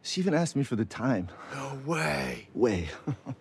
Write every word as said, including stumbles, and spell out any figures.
She even asked me for the time. No way. Way.